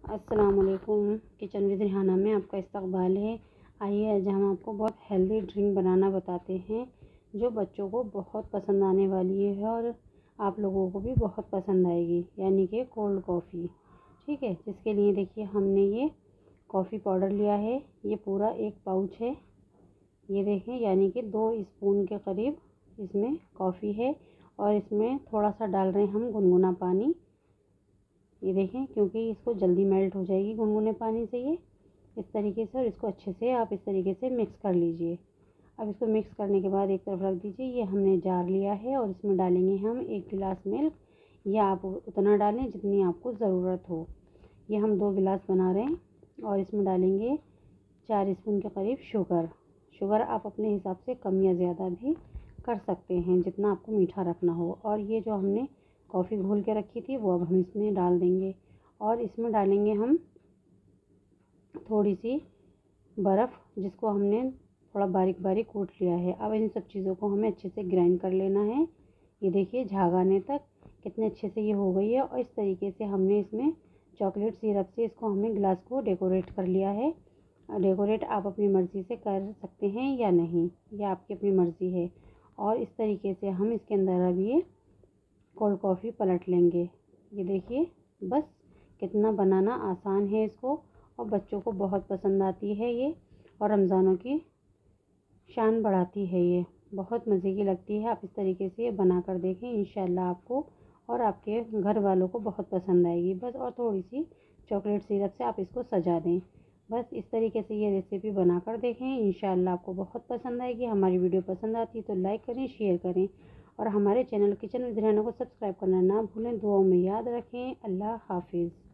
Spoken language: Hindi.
अस्सलामुअलैकुम। किचन विद रिहाना में आपका इस्तकबाल है। आइए आज हम आपको बहुत हेल्दी ड्रिंक बनाना बताते हैं जो बच्चों को बहुत पसंद आने वाली है और आप लोगों को भी बहुत पसंद आएगी, यानी कि कोल्ड कॉफ़ी। ठीक है, जिसके लिए देखिए हमने ये कॉफ़ी पाउडर लिया है, ये पूरा 1 पाउच है। ये देखें, यानी कि 2 स्पून के करीब इसमें कॉफ़ी है और इसमें थोड़ा सा डाल रहे हैं हम गुनगुना पानी। ये देखें, क्योंकि इसको जल्दी मेल्ट हो जाएगी गुनगुने पानी से ये इस तरीके से। और इसको अच्छे से आप इस तरीके से मिक्स कर लीजिए। अब इसको मिक्स करने के बाद एक तरफ रख दीजिए। ये हमने जार लिया है और इसमें डालेंगे हम 1 गिलास मिल्क, या आप उतना डालें जितनी आपको ज़रूरत हो। ये हम 2 गिलास बना रहे हैं और इसमें डालेंगे 4 स्पून के करीब शुगर आप अपने हिसाब से कम या ज़्यादा भी कर सकते हैं, जितना आपको मीठा रखना हो। और ये जो हमने कॉफ़ी घोल के रखी थी वो अब हम इसमें डाल देंगे और इसमें डालेंगे हम थोड़ी सी बर्फ़, जिसको हमने थोड़ा बारीक बारीक कूट लिया है। अब इन सब चीज़ों को हमें अच्छे से ग्राइंड कर लेना है। ये देखिए झाग आने तक कितने अच्छे से ये हो गई है। और इस तरीके से हमने इसमें चॉकलेट सिरप से इसको हमने गिलास को डेकोरेट कर लिया है। डेकोरेट आप अपनी मर्ज़ी से कर सकते हैं या नहीं, यह आपकी अपनी मर्ज़ी है। और इस तरीके से हम इसके अंदर अब ये कोल्ड कॉफ़ी पलट लेंगे। ये देखिए, बस कितना बनाना आसान है इसको, और बच्चों को बहुत पसंद आती है ये, और रमज़ानों की शान बढ़ाती है। ये बहुत मज़े की लगती है। आप इस तरीके से ये बना कर देखें, इंशाल्लाह आपको और आपके घर वालों को बहुत पसंद आएगी। बस और थोड़ी सी चॉकलेट सिरप से आप इसको सजा दें। बस इस तरीके से ये रेसिपी बना कर देखें, इंशाल्लाह आपको बहुत पसंद आएगी। हमारी वीडियो पसंद आती है तो लाइक करें, शेयर करें और हमारे चैनल किचन विद रिहाना को सब्सक्राइब करना ना भूलें। दुआओं में याद रखें। अल्लाह हाफिज़।